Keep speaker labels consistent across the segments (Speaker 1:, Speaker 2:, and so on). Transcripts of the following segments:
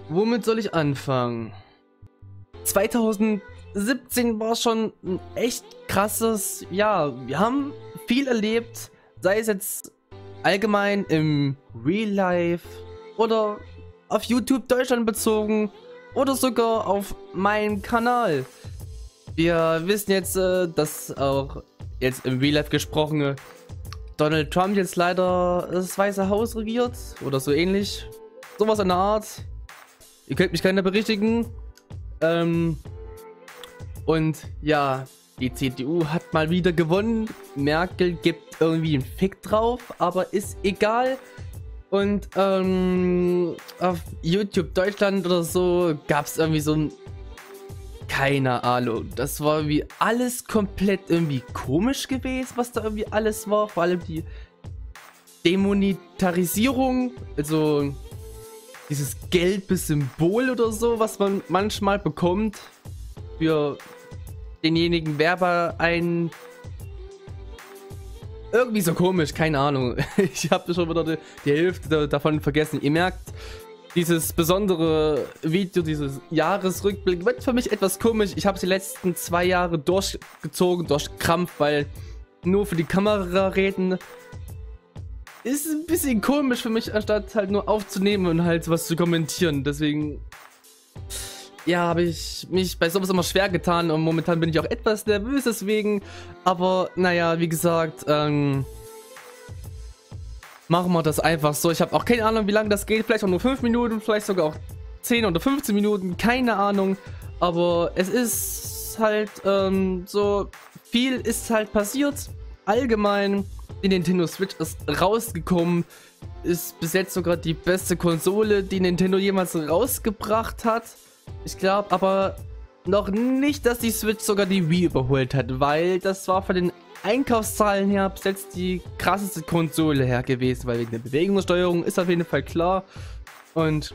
Speaker 1: Womit soll ich anfangen? 2017 war schon ein echt krasses Jahr. Wir haben viel erlebt, sei es jetzt allgemein im Real Life oder auf YouTube Deutschland bezogen oder sogar auf meinem Kanal. Wir wissen jetzt, dass auch jetzt im Real Life gesprochen Donald Trump jetzt leider das Weiße Haus regiert oder so ähnlich. Sowas in der Art. Ihr könnt mich gerne berichtigen. Und ja, die CDU hat mal wieder gewonnen. Merkel gibt irgendwie einen Fick drauf, aber ist egal. Und auf YouTube Deutschland oder so gab es irgendwie so ein... Keine Ahnung. Das war wie alles komplett irgendwie komisch gewesen, was da irgendwie alles war. Vor allem die Demonetarisierung, also dieses gelbe Symbol oder so, was man manchmal bekommt für denjenigen Werber ein. Irgendwie so komisch, keine Ahnung. Ich habe schon wieder die Hälfte davon vergessen. Ihr merkt, dieses besondere Video, dieses Jahresrückblick wird für mich etwas komisch. Ich habe die letzten 2 Jahre durchgezogen, durch Krampf, weil nur für die Kamera reden ist ein bisschen komisch für mich, anstatt halt nur aufzunehmen und halt was zu kommentieren. Deswegen, ja, habe ich mich bei sowas immer schwer getan und momentan bin ich auch etwas nervös deswegen. Aber naja, wie gesagt, machen wir das einfach so. Ich habe auch keine Ahnung, wie lange das geht. Vielleicht auch nur 5 Minuten, vielleicht sogar auch 10 oder 15 Minuten. Keine Ahnung. Aber es ist halt so, viel ist halt passiert. Allgemein, die Nintendo Switch ist rausgekommen. Ist bis jetzt sogar die beste Konsole, die Nintendo jemals rausgebracht hat. Ich glaube aber noch nicht, dass die Switch sogar die Wii überholt hat. Weil das war von den Einkaufszahlen her bis jetzt die krasseste Konsole her gewesen, weil wegen der Bewegungssteuerung ist auf jeden Fall klar. Und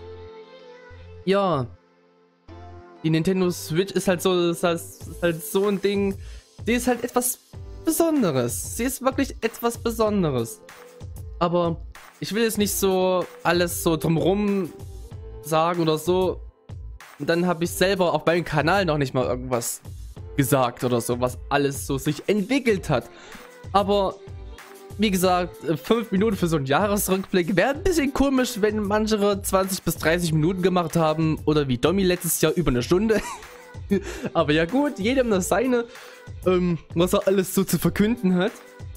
Speaker 1: ja, die Nintendo Switch ist halt so, so ein Ding, die ist halt etwas Besonderes. Sie ist wirklich etwas Besonderes. Aber ich will jetzt nicht so alles so drumherum sagen oder so. Und dann habe ich selber auf meinem Kanal noch nicht mal irgendwas gesagt oder so, was alles so sich entwickelt hat. Aber wie gesagt, 5 Minuten für so einen Jahresrückblick wäre ein bisschen komisch, wenn manche 20 bis 30 Minuten gemacht haben oder wie Domi letztes Jahr über eine Stunde. Aber ja gut, jedem das seine, was er alles so zu verkünden hat.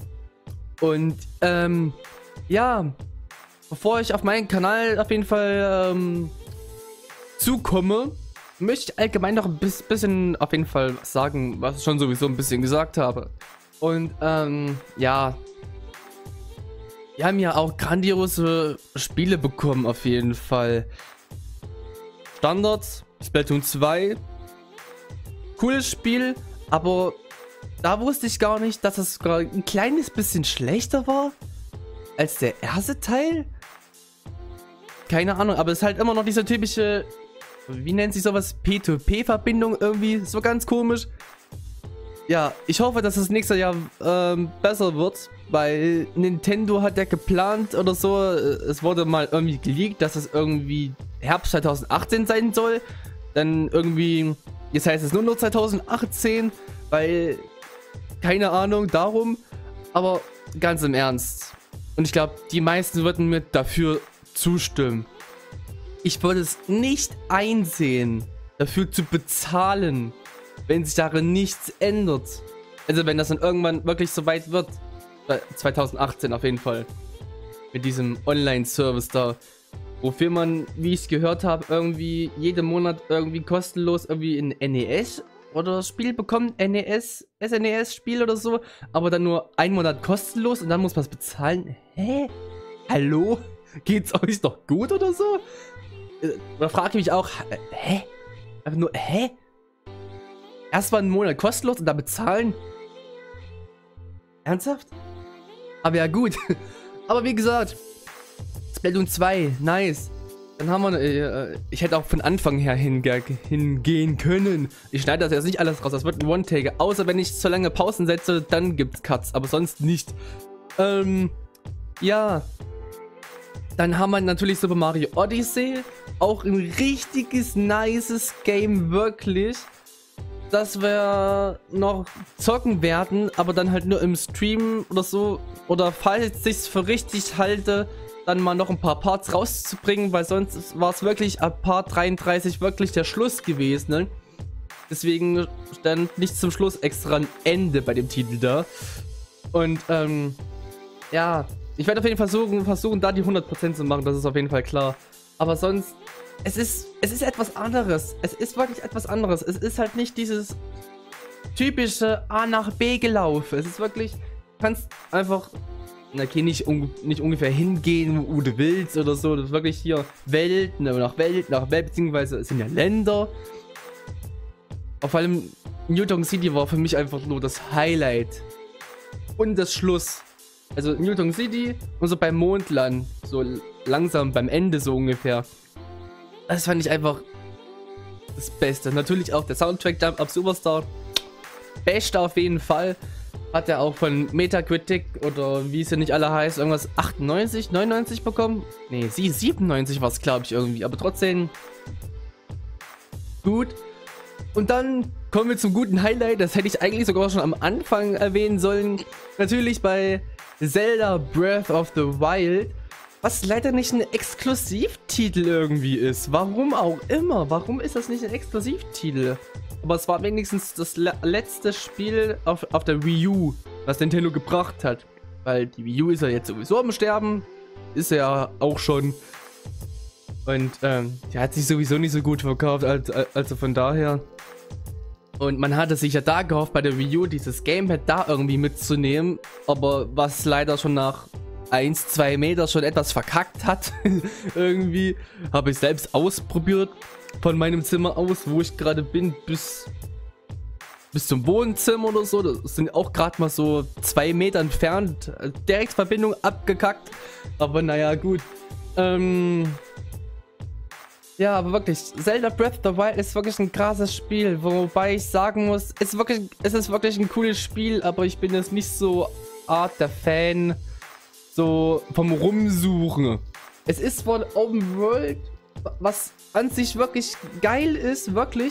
Speaker 1: Und ja, bevor ich auf meinen Kanal auf jeden Fall zukomme, möchte ich allgemein noch ein bisschen auf jeden Fall sagen, was ich schon sowieso ein bisschen gesagt habe. Und ja, wir haben ja auch grandiose Spiele bekommen auf jeden Fall. Standard, Splatoon 2, cooles Spiel, aber da wusste ich gar nicht, dass es sogar ein kleines bisschen schlechter war als der erste Teil. Keine Ahnung, aber es ist halt immer noch diese typische, wie nennt sich sowas, P2P-Verbindung irgendwie, so ganz komisch. Ja, ich hoffe, dass das nächste Jahr besser wird, weil Nintendo hat ja geplant oder so, es wurde mal irgendwie geleakt, dass es irgendwie Herbst 2018 sein soll. Dann irgendwie, jetzt heißt es nur noch 2018, weil, keine Ahnung, darum. Aber ganz im Ernst. Und ich glaube, die meisten würden mir dafür zustimmen. Ich würde es nicht einsehen, dafür zu bezahlen, wenn sich darin nichts ändert. Also wenn das dann irgendwann wirklich so weit wird. 2018 auf jeden Fall. Mit diesem Online-Service da. Wofür man, wie ich es gehört habe, irgendwie jeden Monat irgendwie kostenlos irgendwie ein NES oder Spiel bekommt. NES, SNES-Spiel oder so. Aber dann nur 1 Monat kostenlos und dann muss man es bezahlen. Hä? Hallo? Geht's euch doch gut oder so? Da frage ich mich auch, hä? Einfach nur, hä? Erstmal einen Monat kostenlos und dann bezahlen? Ernsthaft? Aber ja gut. Aber wie gesagt, Splatoon 2, nice. Dann haben wir, ich hätte auch von Anfang her hingehen können. Ich schneide das jetzt nicht alles raus, das wird ein One-Take. Außer wenn ich zu lange Pausen setze, dann gibt's Cuts, aber sonst nicht. Ja. Dann haben wir natürlich Super Mario Odyssey auch ein richtiges, nices Game, wirklich. Dass wir noch zocken werden, aber dann halt nur im Stream oder so. Oder falls ich es für richtig halte, dann mal noch ein paar Parts rauszubringen, weil sonst war es wirklich ab Part 33 wirklich der Schluss gewesen, ne? Deswegen stand nicht zum Schluss extra ein Ende bei dem Titel da. Und, ja, ich werde auf jeden Fall versuchen, da die 100% zu machen, das ist auf jeden Fall klar. Aber sonst, es ist etwas anderes. Es ist wirklich etwas anderes. Es ist halt nicht dieses typische A nach B gelaufen. Es ist wirklich, du kannst einfach, okay, nicht ungefähr hingehen, wo du willst oder so. Das ist wirklich hier Welt nach Welt nach Welt, beziehungsweise es sind ja Länder. Vor allem New Donk City war für mich einfach nur das Highlight. Und das Schluss. Also New Donk City und so beim Mondland. So langsam beim Ende so ungefähr. Das fand ich einfach das Beste. Natürlich auch der Soundtrack Jump Up Superstar. Beste auf jeden Fall. Hat er auch von Metacritic oder wie es ja nicht alle heißt, irgendwas 98, 99 bekommen. Ne, 97 war es, glaube ich, irgendwie. Aber trotzdem gut. Und dann kommen wir zum guten Highlight. Das hätte ich eigentlich sogar schon am Anfang erwähnen sollen. Natürlich bei Zelda Breath of the Wild. Was leider nicht ein Exklusivtitel irgendwie ist. Warum auch immer. Warum ist das nicht ein Exklusivtitel? Aber es war wenigstens das letzte Spiel auf der Wii U, was Nintendo gebracht hat. Weil die Wii U ist ja jetzt sowieso am Sterben. Ist ja auch schon. Und die hat sich sowieso nicht so gut verkauft. Also von daher. Und man hatte sich ja da gehofft, bei der Wii U dieses Gamepad da irgendwie mitzunehmen. Aber was leider schon nach 1-2 Meter schon etwas verkackt hat. Irgendwie habe ich selbst ausprobiert. Von meinem Zimmer aus, wo ich gerade bin, bis zum Wohnzimmer oder so. Das sind auch gerade mal so 2 Meter entfernt. Direktverbindung abgekackt. Aber naja, gut. Ja, aber wirklich, Zelda Breath of the Wild ist wirklich ein krasses Spiel, wobei ich sagen muss, es ist wirklich ein cooles Spiel, aber ich bin jetzt nicht so Art der Fan, so vom Rumsuchen. Es ist von Open World, was an sich wirklich geil ist, wirklich.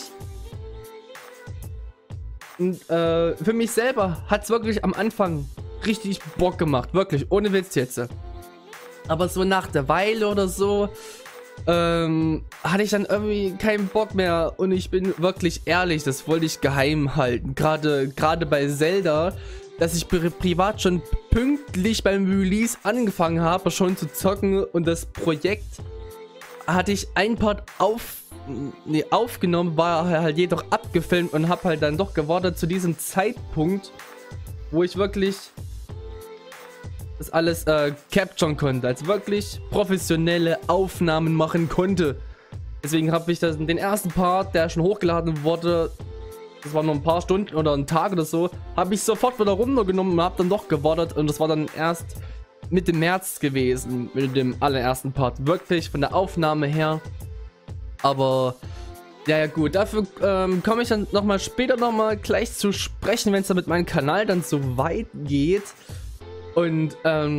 Speaker 1: Und für mich selber hat es wirklich am Anfang richtig Bock gemacht, wirklich, ohne Witz jetzt. Aber so nach der Weile oder so, hatte ich dann irgendwie keinen Bock mehr und ich bin wirklich ehrlich, das wollte ich geheim halten, gerade bei Zelda, dass ich privat schon pünktlich beim Release angefangen habe, schon zu zocken und das Projekt hatte ich ein Part aufgenommen, war halt jedoch abgefilmt und habe halt dann doch gewartet zu diesem Zeitpunkt, wo ich wirklich das alles capturen konnte, als wirklich professionelle Aufnahmen machen konnte. Deswegen habe ich den ersten Part, der schon hochgeladen wurde, das war nur ein paar Stunden oder ein Tag oder so, habe ich sofort wieder runtergenommen und habe dann doch gewartet und das war dann erst Mitte März gewesen mit dem allerersten Part, wirklich von der Aufnahme her. Aber ja gut, dafür komme ich dann nochmal später gleich zu sprechen, wenn es dann mit meinem Kanal dann so weit geht. Und,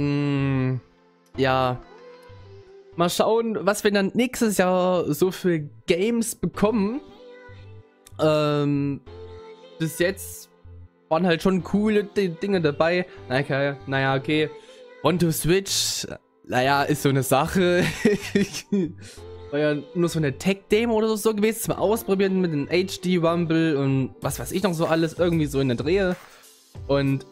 Speaker 1: ja, mal schauen, was wir dann nächstes Jahr so für Games bekommen. Bis jetzt waren halt schon coole Dinge dabei. Naja, okay. One to Switch, naja, ist so eine Sache. War ja nur so eine Tech-Demo oder so gewesen, zum Ausprobieren mit dem HD-Rumble und was weiß ich noch so alles, irgendwie so in der Drehe. Und,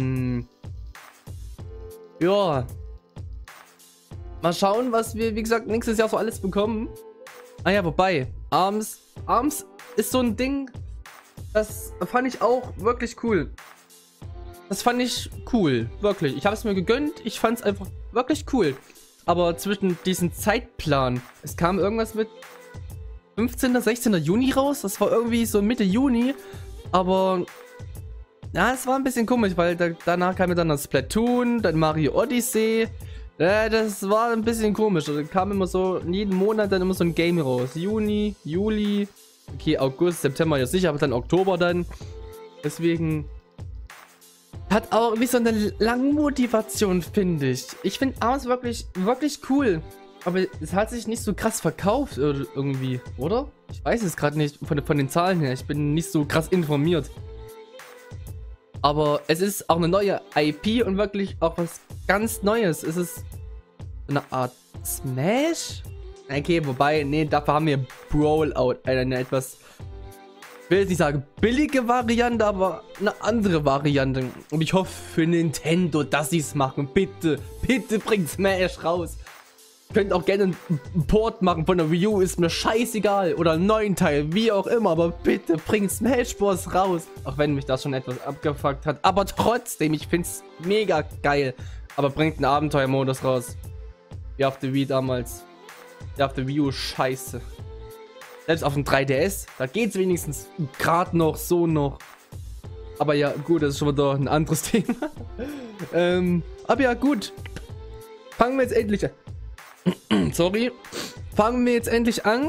Speaker 1: ja. Mal schauen, was wir, wie gesagt, nächstes Jahr so alles bekommen. Ah ja, wobei, ARMS ist so ein Ding, das fand ich auch wirklich cool. Das fand ich cool, wirklich. Ich habe es mir gegönnt, ich fand es einfach wirklich cool. Aber zwischen diesen Zeitplan, es kam irgendwas mit 15. 16. Juni raus, das war irgendwie so Mitte Juni, aber ja, es war ein bisschen komisch, weil danach kam ja dann das Splatoon, dann Mario Odyssey. Ja, das war ein bisschen komisch. Da kam immer so, jeden Monat dann immer so ein Game raus. Juni, Juli, okay, August, September ja sicher, aber dann Oktober dann. Deswegen hat auch irgendwie so eine lange Motivation, finde ich. Ich finde ARMS wirklich, wirklich cool. Aber es hat sich nicht so krass verkauft irgendwie, oder? Ich weiß es gerade nicht von den Zahlen her. Ich bin nicht so krass informiert. Aber es ist auch eine neue IP und wirklich auch was ganz Neues. Es ist eine Art Smash? Okay, wobei, nee, dafür haben wir Brawlout. Eine etwas, ich will jetzt nicht sagen billige Variante, aber eine andere Variante. Und ich hoffe für Nintendo, dass sie es machen. Bitte, bitte bringt Smash raus. Könnt auch gerne einen Port machen von der Wii U, ist mir scheißegal. Oder einen neuen Teil, wie auch immer. Aber bitte bringt Smash Bros. Raus. Auch wenn mich das schon etwas abgefuckt hat. Aber trotzdem, ich finde es mega geil. Aber bringt einen Abenteuermodus raus. Wie auf der Wii damals. Ja, auf der Wii U, scheiße. Selbst auf dem 3DS, da geht's wenigstens gerade noch, so noch. Aber ja, gut, das ist schon wieder ein anderes Thema. Aber ja, gut. Fangen wir jetzt endlich an. Sorry. Fangen wir jetzt endlich an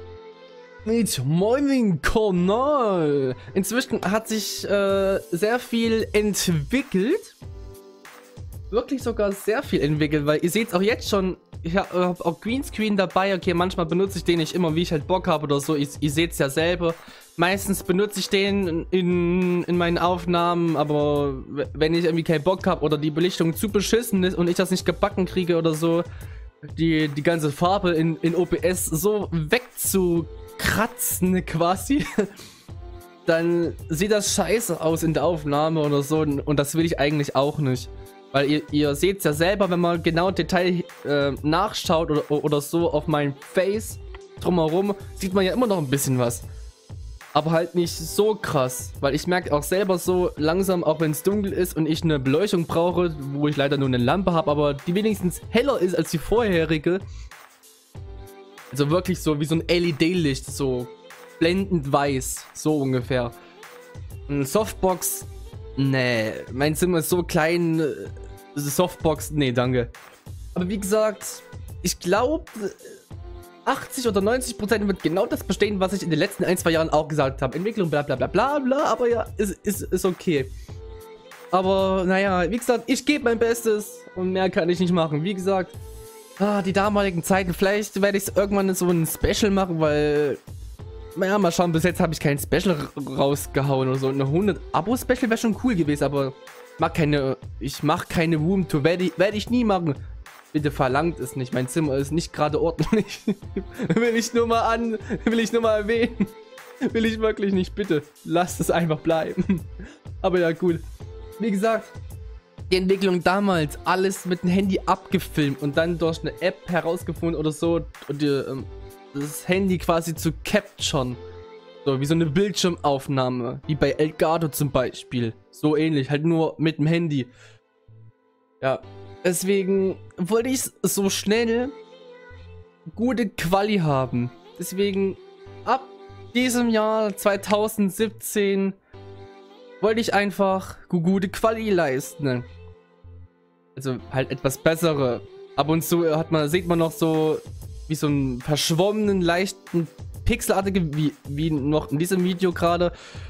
Speaker 1: mit meinem Kanal. Inzwischen hat sich sehr viel entwickelt. Wirklich sogar sehr viel entwickelt, weil ihr seht es auch jetzt schon. Ich habe auch Greenscreen dabei. Okay, manchmal benutze ich den nicht immer, wie ich halt Bock habe oder so. Ihr seht es ja selber. Meistens benutze ich den in meinen Aufnahmen, aber wenn ich irgendwie keinen Bock habe oder die Belichtung zu beschissen ist und ich das nicht gebacken kriege oder so, die ganze Farbe in OBS so wegzukratzen quasi, dann sieht das scheiße aus in der Aufnahme oder so und das will ich eigentlich auch nicht. Weil ihr seht es ja selber, wenn man genau Detail nachschaut oder so auf mein Face drumherum, sieht man ja immer noch ein bisschen was. Aber halt nicht so krass, weil ich merke auch selber so langsam, auch wenn es dunkel ist und ich eine Beleuchtung brauche, wo ich leider nur eine Lampe habe, aber die wenigstens heller ist als die vorherige. Also wirklich so wie so ein LED-Licht, so blendend weiß, so ungefähr. Eine Softbox, nee, mein Zimmer ist so klein, Softbox, nee, danke. Aber wie gesagt, ich glaube, 80 oder 90% wird genau das bestehen, was ich in den letzten 1-2 Jahren auch gesagt habe. Entwicklung, bla bla bla bla bla, aber ja, ist okay. Aber naja, wie gesagt, ich gebe mein Bestes und mehr kann ich nicht machen. Wie gesagt, die damaligen Zeiten, vielleicht werde ich es irgendwann so ein Special machen, weil, naja, mal schauen, bis jetzt habe ich kein Special rausgehauen oder so. Eine 100-Abo-Special wäre schon cool gewesen, aber ich mache keine Room Tour, werde ich nie machen. Bitte verlangt es nicht, mein Zimmer ist nicht gerade ordentlich. will ich nur mal erwähnen. Will ich wirklich nicht, bitte. Lasst es einfach bleiben. Aber ja, gut. Wie gesagt, die Entwicklung damals, alles mit dem Handy abgefilmt und dann durch eine App herausgefunden oder so und das Handy quasi zu capturen. So, wie so eine Bildschirmaufnahme, wie bei Elgato zum Beispiel. So ähnlich, halt nur mit dem Handy. Ja. Deswegen wollte ich so schnell gute Quali haben. Deswegen ab diesem Jahr 2017 wollte ich einfach gute Quali leisten. Also halt etwas bessere. Ab und zu sieht man noch so wie so einen verschwommenen, leichten Pixelartigen, wie noch in diesem Video gerade.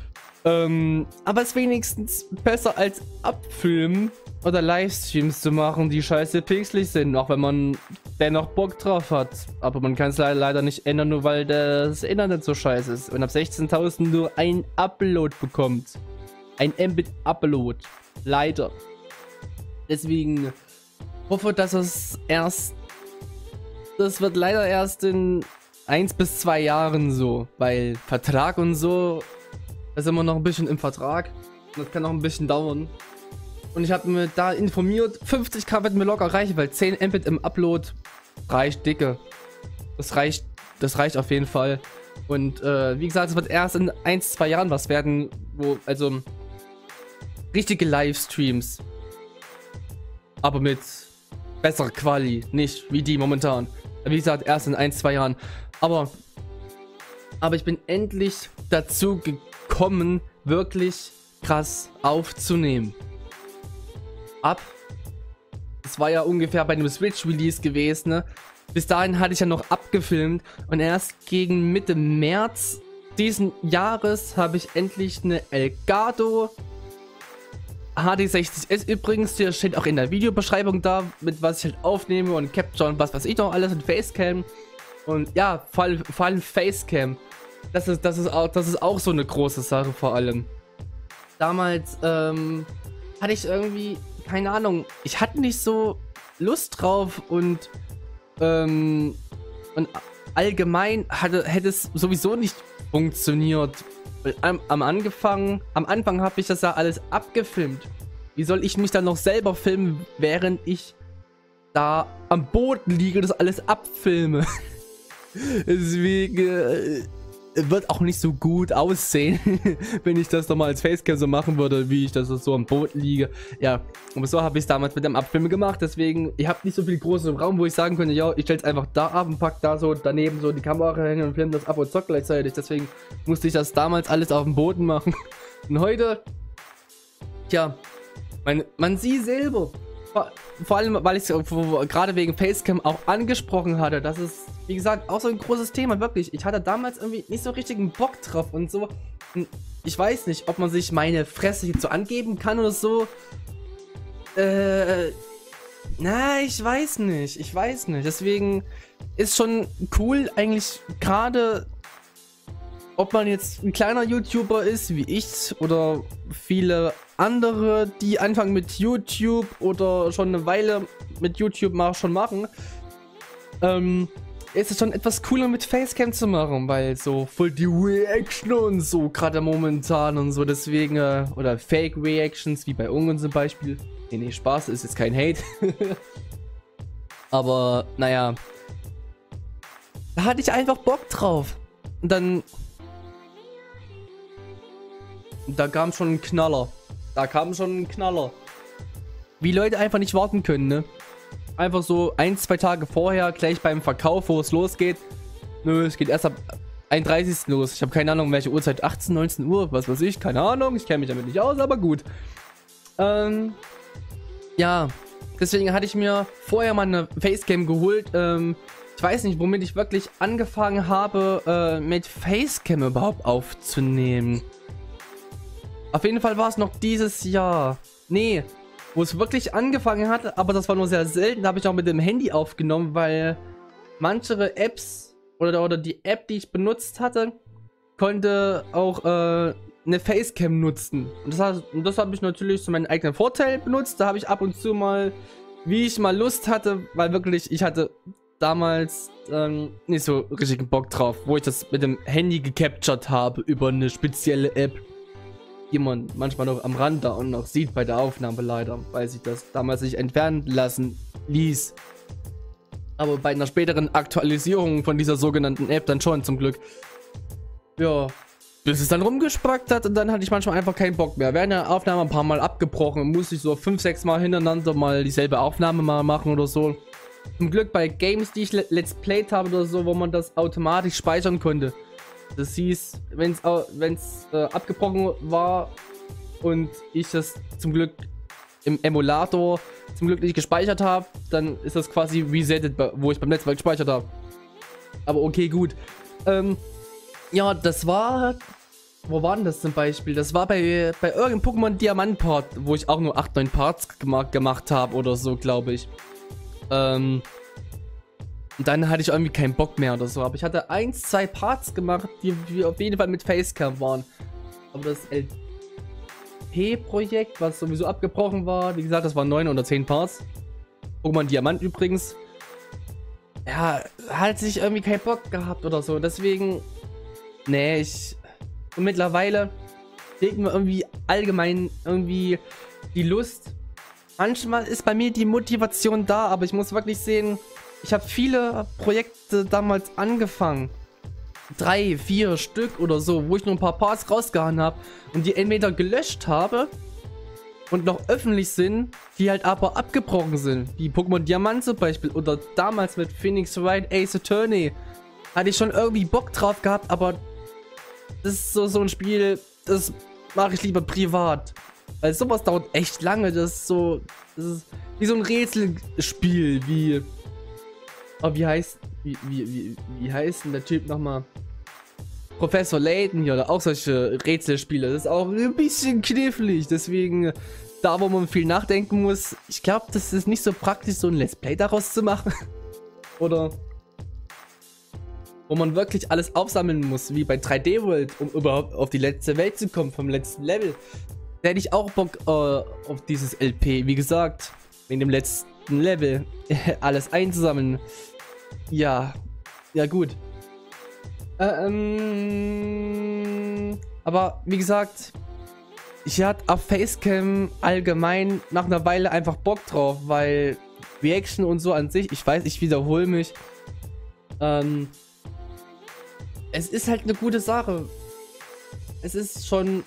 Speaker 1: Aber es ist wenigstens besser als abfilmen oder Livestreams zu machen, die scheiße pixelig sind, auch wenn man dennoch Bock drauf hat. Aber man kann es leider nicht ändern, nur weil das Internet so scheiße ist und ab 16.000 nur ein Upload bekommt. Ein Mbit-Upload. Leider. Deswegen hoffe, dass das wird leider erst in 1 bis 2 Jahren so, weil Vertrag und so, da sind wir noch ein bisschen im Vertrag. Das kann noch ein bisschen dauern. Und ich habe mir da informiert, 50k wird mir locker reichen, weil 10 Mbit im Upload reicht dicke. Das reicht auf jeden Fall. Und wie gesagt, es wird erst in 1, 2 Jahren was werden, wo, also richtige Livestreams. Aber mit besserer Quali, nicht wie die momentan. Wie gesagt, erst in 1, 2 Jahren. Aber ich bin endlich dazu gekommen, wirklich krass aufzunehmen. Das war ja ungefähr bei einem Switch-Release gewesen, ne? Bis dahin hatte ich ja noch abgefilmt und erst gegen Mitte März diesen Jahres habe ich endlich eine Elgato HD60S übrigens, der steht auch in der Videobeschreibung da, mit was ich halt aufnehme und Capture und was weiß ich noch alles und Facecam. Und ja, vor allem Facecam. Das ist auch so eine große Sache vor allem. Damals hatte ich irgendwie, keine Ahnung, ich hatte nicht so Lust drauf und allgemein hätte es sowieso nicht funktioniert. Am Anfang habe ich das ja alles abgefilmt. Wie soll ich mich dann noch selber filmen, während ich da am Boden liege und das alles abfilme? Deswegen wird auch nicht so gut aussehen, wenn ich das nochmal als Facecam so machen würde, wie ich das so am Boden liege. Ja, und so habe ich es damals mit dem Abfilmen gemacht. Deswegen, ihr habt nicht so viel großen Raum, wo ich sagen könnte, ja, ich stelle es einfach da ab und pack da so daneben so die Kamera hin und filme das ab und zock gleichzeitig. Deswegen musste ich das damals alles auf dem Boden machen. Und heute, tja, man sieht selber. Vor allem, weil ich es gerade wegen Facecam auch angesprochen hatte. Das ist, wie gesagt, auch so ein großes Thema, wirklich. Ich hatte damals irgendwie nicht so richtig einen Bock drauf und so. Und ich weiß nicht, ob man sich meine Fresse jetzt so angeben kann oder so. Na, ich weiß nicht. Deswegen ist schon cool eigentlich gerade, ob man jetzt ein kleiner YouTuber ist, wie ich, oder viele andere, die anfangen mit YouTube oder schon eine Weile mit YouTube schon machen, ist es schon etwas cooler mit Facecam zu machen, weil so voll die Reaction und so gerade momentan und so, deswegen, oder Fake Reactions, wie bei Ungarn zum Beispiel. Nee, Spaß, ist jetzt kein Hate. Aber, naja, da hatte ich einfach Bock drauf. Und dann da kam schon ein Knaller. Wie Leute einfach nicht warten können, ne? Einfach so 1-2 Tage vorher, gleich beim Verkauf, wo es losgeht. Nö, es geht erst ab 31. los. Ich habe keine Ahnung, welche Uhrzeit. 18, 19 Uhr, was weiß ich, keine Ahnung. Ich kenne mich damit nicht aus, aber gut. Ja, deswegen hatte ich mir vorher mal eine Facecam geholt. Ich weiß nicht, womit ich wirklich angefangen habe, mit Facecam überhaupt aufzunehmen. Auf jeden Fall war es noch dieses Jahr. Nee, wo es wirklich angefangen hat, aber das war nur sehr selten. Da habe ich auch mit dem Handy aufgenommen, weil manche Apps oder die App, die ich benutzt hatte, konnte auch eine Facecam nutzen. Und das habe ich natürlich zu meinem eigenen Vorteil benutzt. Da habe ich ab und zu mal, wie ich mal Lust hatte, weil wirklich, ich hatte damals nicht so richtig Bock drauf, wo ich das mit dem Handy gecaptured habe über eine spezielle App, die man manchmal noch am Rand da und noch sieht bei der Aufnahme leider, weil sich das damals nicht entfernen lassen ließ. Aber bei einer späteren Aktualisierung von dieser sogenannten App dann schon zum Glück. Ja, bis es dann rumgespackt hat und dann hatte ich manchmal einfach keinen Bock mehr. Während der Aufnahme ein paar Mal abgebrochen und musste ich so 5-6 Mal hintereinander mal dieselbe Aufnahme mal machen oder so. Zum Glück bei Games, die ich Let's Played habe oder so, wo man das automatisch speichern konnte. Das hieß, wenn es abgebrochen war und ich das zum Glück im Emulator zum Glück nicht gespeichert habe, dann ist das quasi resettet, wo ich beim letzten Mal gespeichert habe. Aber okay, gut. Ja, das war... Wo war denn das zum Beispiel? Das war bei irgendeinem Pokémon Diamant Part, wo ich auch nur 8-9 Parts gemacht habe oder so, glaube ich. Und dann hatte ich irgendwie keinen Bock mehr oder so. Aber ich hatte 1-2 Parts gemacht, die auf jeden Fall mit Facecam waren. Aber das LP-Projekt, was sowieso abgebrochen war, wie gesagt, das waren 9 oder 10 Parts. Pokémon Diamant übrigens. Ja, hat sich irgendwie keinen Bock gehabt oder so. Deswegen, nee, und mittlerweile fehlt mir irgendwie allgemein irgendwie die Lust. Manchmal ist bei mir die Motivation da, aber ich muss wirklich sehen, ich habe viele Projekte damals angefangen. 3, 4 Stück oder so, wo ich nur ein paar Parts rausgehauen habe und die entweder gelöscht habe und noch öffentlich sind, die halt aber abgebrochen sind. Wie Pokémon Diamant zum Beispiel oder damals mit Phoenix Wright Ace Attorney. Hatte ich schon irgendwie Bock drauf gehabt, aber das ist so ein Spiel, das mache ich lieber privat. Weil sowas dauert echt lange. Das ist wie so ein Rätselspiel, wie... Oh, wie heißt denn der Typ nochmal? Professor Layton hier, oder auch solche Rätselspiele. Das ist auch ein bisschen knifflig. Deswegen da, wo man viel nachdenken muss. Ich glaube, das ist nicht so praktisch, so ein Let's Play daraus zu machen. Oder wo man wirklich alles aufsammeln muss, wie bei 3D World, um überhaupt auf die letzte Welt zu kommen, vom letzten Level. Da hätte ich auch Bock auf dieses LP. Wie gesagt, in dem letzten Level alles einzusammeln. Ja, ja gut. Aber wie gesagt, ich hatte auf Facecam allgemein nach einer Weile einfach Bock drauf, weil Reaction und so an sich, ich weiß, ich wiederhole mich. Es ist halt eine gute Sache. Es ist schon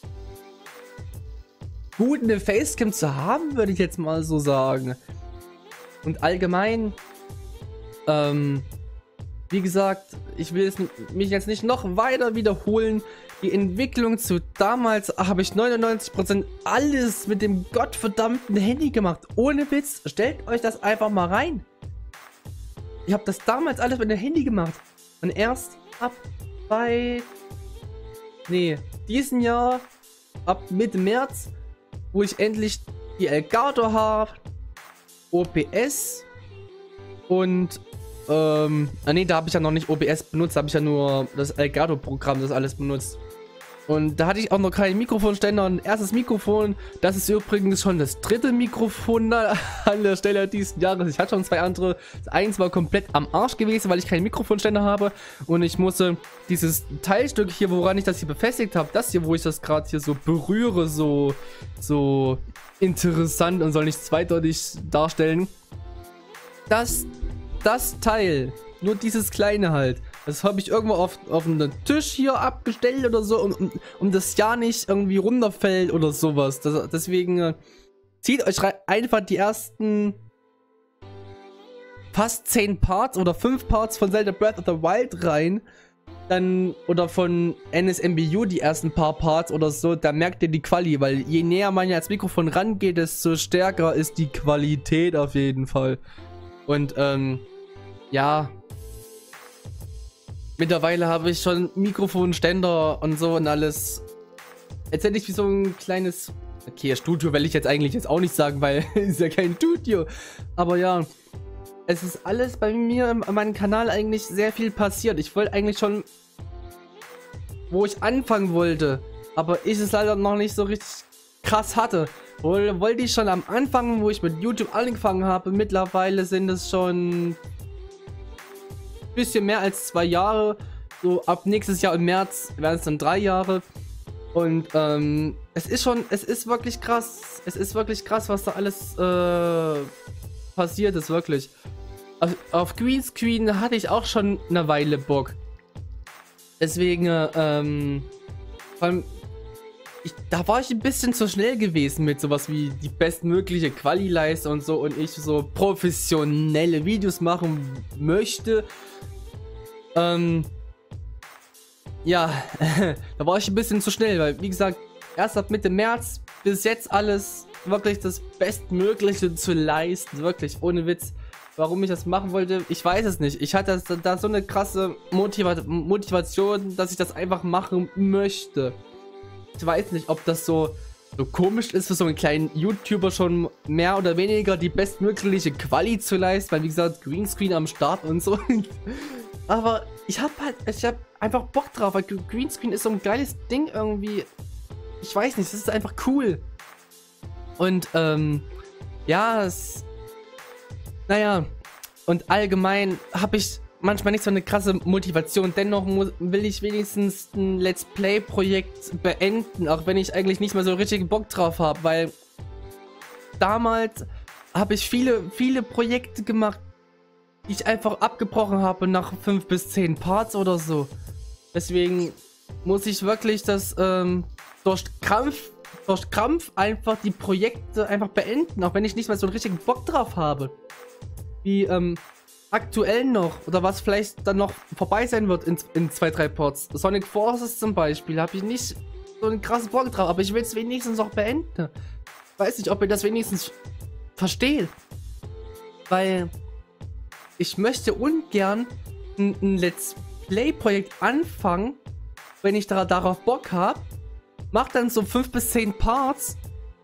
Speaker 1: gut, eine Facecam zu haben, würde ich jetzt mal so sagen. Und allgemein, wie gesagt, ich will mich jetzt nicht noch weiter wiederholen. Die Entwicklung zu damals habe ich 99% alles mit dem gottverdammten Handy gemacht. Ohne Witz, stellt euch das einfach mal rein. Ich habe das damals alles mit dem Handy gemacht. Und erst ab diesen Jahr, ab Mitte März, wo ich endlich die Elgato habe, OBS und da habe ich ja noch nicht OBS benutzt, da habe ich ja nur das Elgato-Programm, das alles benutzt. Und da hatte ich auch noch keinen Mikrofonständer, ein erstes Mikrofon. Das ist übrigens schon das dritte Mikrofon an der Stelle diesen Jahres. Ich hatte schon 2 andere. Das eins war komplett am Arsch gewesen, weil ich keinen Mikrofonständer habe. Und ich musste dieses Teilstück hier, woran ich das hier befestigt habe, das hier, wo ich das gerade hier so berühre, so interessant und soll nicht zweideutig darstellen. Das Teil, nur dieses kleine halt, das habe ich irgendwo auf einen Tisch hier abgestellt oder so, um das ja nicht irgendwie runterfällt oder sowas. Deswegen zieht euch einfach die ersten fast 10 Parts oder 5 Parts von Zelda Breath of the Wild rein. Dann, oder von NSMBU die ersten paar Parts oder so, da merkt ihr die Quali, weil je näher man ja ans Mikrofon rangeht, desto stärker ist die Qualität auf jeden Fall. Und ja, mittlerweile habe ich schon Mikrofonständer und so und alles. Jetzt hätte ich wie so ein kleines, okay, Studio will ich jetzt eigentlich jetzt auch nicht sagen, weil es ist ja kein Studio. Aber ja, es ist alles bei mir an meinem Kanal eigentlich sehr viel passiert. Ich wollte eigentlich schon, wo ich anfangen wollte, aber ich es leider noch nicht so richtig krass hatte. Wollte ich schon am Anfang, wo ich mit YouTube angefangen habe. Mittlerweile sind es schon ein bisschen mehr als 2 Jahre. So ab nächstes Jahr im März werden es dann 3 Jahre. Und es ist wirklich krass. Es ist wirklich krass, was da alles passiert ist, wirklich. Auf Greenscreen hatte ich auch schon eine Weile Bock. Deswegen, vor allem, da war ich ein bisschen zu schnell gewesen mit sowas wie die bestmögliche Quali-Leiste und so, und ich so professionelle Videos machen möchte. Ja, da war ich ein bisschen zu schnell, weil, wie gesagt, erst ab Mitte März bis jetzt alles wirklich das Bestmögliche zu leisten, wirklich, ohne Witz. Warum ich das machen wollte, ich weiß es nicht. Ich hatte da so eine krasse Motivation, dass ich das einfach machen möchte. Ich weiß nicht, ob das so komisch ist für so einen kleinen YouTuber schon mehr oder weniger die bestmögliche Quali zu leisten, weil wie gesagt, Greenscreen am Start und so. Aber ich hab einfach Bock drauf, weil Greenscreen ist so ein geiles Ding irgendwie. Ich weiß nicht, das ist einfach cool. Und ja, naja, und allgemein habe ich manchmal nicht so eine krasse Motivation. Dennoch will ich wenigstens ein Let's Play Projekt beenden, auch wenn ich eigentlich nicht mehr so richtig Bock drauf habe, weil damals habe ich viele Projekte gemacht, die ich einfach abgebrochen habe nach 5 bis 10 Parts oder so. Deswegen muss ich wirklich das durch Krampf einfach die Projekte einfach beenden, auch wenn ich nicht mehr so einen richtigen Bock drauf habe. Wie aktuell noch, oder was vielleicht dann noch vorbei sein wird in 2, 3 Parts. Sonic Forces zum Beispiel, habe ich nicht so einen krassen Bock drauf, aber ich will es wenigstens noch beenden. Weiß nicht, ob ihr das wenigstens versteht. Weil ich möchte ungern ein Let's Play Projekt anfangen, wenn ich darauf Bock habe. Mach dann so 5 bis 10 Parts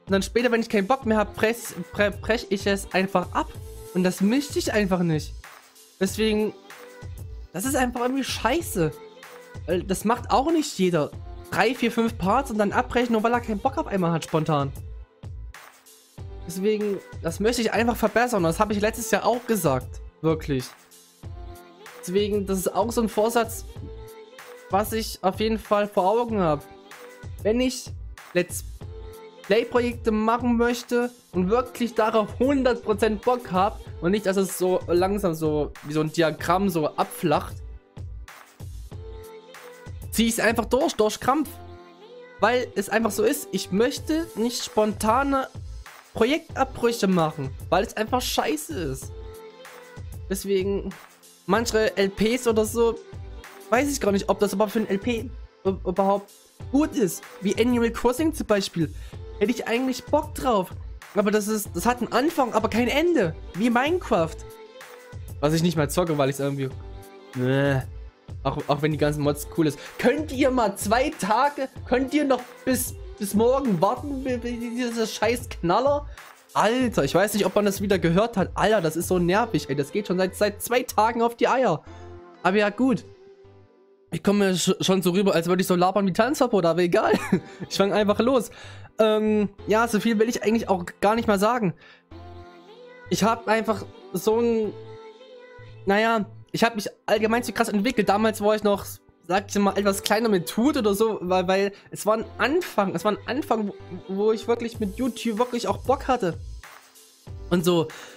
Speaker 1: Und dann später, wenn ich keinen Bock mehr habe, brech ich es einfach ab. Und das möchte ich einfach nicht. Deswegen, das ist einfach irgendwie scheiße. Weil das macht auch nicht jeder. 3, 4, 5 Parts und dann abbrechen, nur weil er keinen Bock auf einmal hat, spontan. Deswegen, das möchte ich einfach verbessern. Das habe ich letztes Jahr auch gesagt. Wirklich. Deswegen, das ist auch so ein Vorsatz, was ich auf jeden Fall vor Augen habe. Wenn ich Let's Play-Projekte machen möchte und wirklich darauf 100% Bock habe und nicht, dass es so langsam so wie so ein Diagramm so abflacht, ziehe ich es einfach durch Krampf. Weil es einfach so ist, ich möchte nicht spontane Projektabbrüche machen, weil es einfach scheiße ist. Deswegen, manche LPs oder so, weiß ich gar nicht, ob das überhaupt für ein LP überhaupt gut ist. Wie Animal Crossing zum Beispiel. Hätte ich eigentlich Bock drauf. Aber das hat einen Anfang, aber kein Ende. Wie Minecraft. Was ich nicht mal zocke, weil ich es irgendwie... Auch wenn die ganzen Mods cool ist. Könnt ihr mal 2 Tage, könnt ihr noch bis morgen warten, dieser scheiß Knaller? Alter, ich weiß nicht, ob man das wieder gehört hat. Alter, das ist so nervig, ey. Das geht schon seit 2 Tagen auf die Eier. Aber ja, gut. Ich komme mir schon so rüber, als würde ich so labern wie Tanzverbot, aber egal. Ich fange einfach los. Ja, so viel will ich eigentlich auch gar nicht mal sagen. Ich habe einfach so ein... Naja, ich habe mich allgemein so krass entwickelt. Damals war ich noch, sag ich mal, etwas kleiner mit Tut oder so, weil es war ein Anfang, wo ich wirklich mit YouTube wirklich auch Bock hatte. Und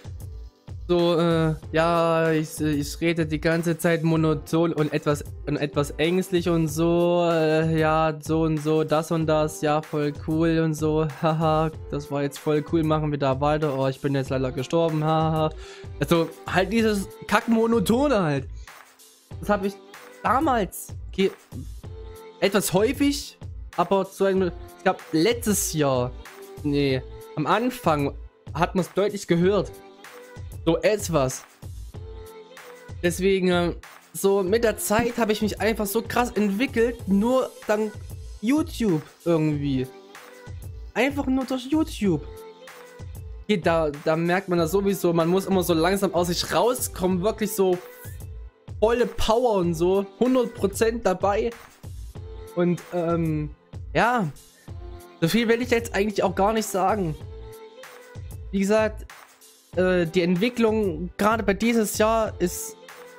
Speaker 1: ja, ich rede die ganze Zeit monoton und etwas ängstlich und so, ja, so und so, das und das, ja, voll cool und so, haha, das war jetzt voll cool, machen wir da weiter, oh, ich bin jetzt leider gestorben, haha. Also, halt dieses Kack-Monotone halt. Das habe ich damals, okay, etwas häufig, aber zu einem, ich glaube, letztes Jahr, nee, am Anfang hat man es deutlich gehört. So etwas. Deswegen, so mit der Zeit habe ich mich einfach so krass entwickelt, nur dank YouTube irgendwie. Einfach nur durch YouTube. Okay, da merkt man das sowieso, man muss immer so langsam aus sich rauskommen, wirklich so volle Power und so, 100% dabei. Und, ja, so viel will ich jetzt eigentlich auch gar nicht sagen. Wie gesagt, die Entwicklung gerade bei dieses Jahr ist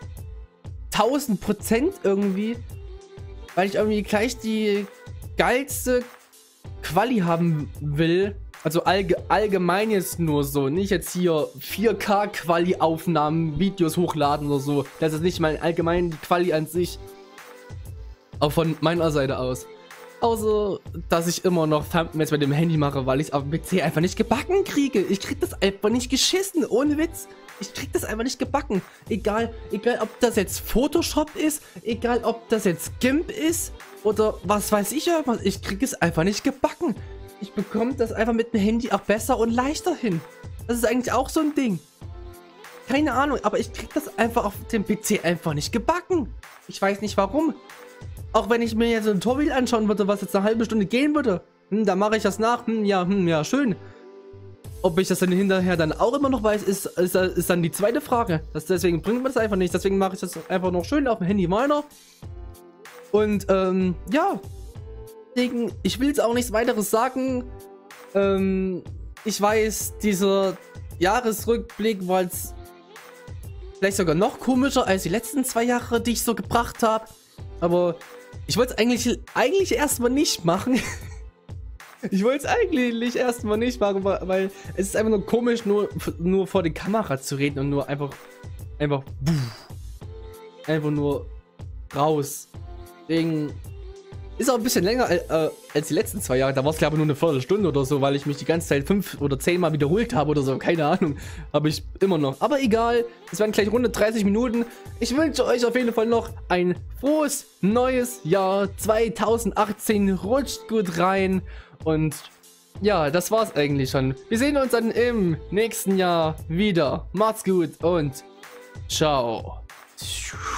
Speaker 1: 1000% irgendwie, weil ich irgendwie gleich die geilste Quali haben will. Also allgemein jetzt nur so, nicht jetzt hier 4K Quali-Aufnahmen, Videos hochladen oder so. Das ist nicht mal allgemein die Quali an sich. Auch von meiner Seite aus. Außer, dass ich immer noch Thumbnails mit dem Handy mache, weil ich es auf dem PC einfach nicht gebacken kriege. Ich krieg das einfach nicht geschissen, ohne Witz. Ich krieg das einfach nicht gebacken. Egal ob das jetzt Photoshop ist, egal ob das jetzt GIMP ist oder was weiß ich irgendwas. Ich krieg es einfach nicht gebacken. Ich bekomme das einfach mit dem Handy auch besser und leichter hin. Das ist eigentlich auch so ein Ding. Keine Ahnung, aber ich krieg das einfach auf dem PC einfach nicht gebacken. Ich weiß nicht warum. Auch wenn ich mir jetzt ein Tutorial anschauen würde, was jetzt eine halbe Stunde gehen würde, da mache ich das nach, ja, schön. Ob ich das dann hinterher dann auch immer noch weiß, ist dann die zweite Frage. Deswegen bringt mir das einfach nicht, deswegen mache ich das einfach noch schön auf dem Handy meiner. Und, ja. Deswegen, ich will jetzt auch nichts weiteres sagen. Ich weiß, dieser Jahresrückblick war jetzt vielleicht sogar noch komischer als die letzten 2 Jahre, die ich so gebracht habe. Aber ich wollte es eigentlich erstmal nicht machen. Ich wollte es eigentlich erstmal nicht machen, weil es ist einfach nur komisch, nur vor die Kamera zu reden und nur einfach nur raus. Deswegen ist auch ein bisschen länger als die letzten 2 Jahre. Da war es glaube ich nur eine Viertelstunde oder so, weil ich mich die ganze Zeit 5 oder 10 Mal wiederholt habe oder so. Keine Ahnung. Habe ich immer noch. Aber egal. Es werden gleich rund 30 Minuten. Ich wünsche euch auf jeden Fall noch ein frohes neues Jahr 2018. Rutscht gut rein. Und ja, das war's eigentlich schon. Wir sehen uns dann im nächsten Jahr wieder. Macht's gut und ciao.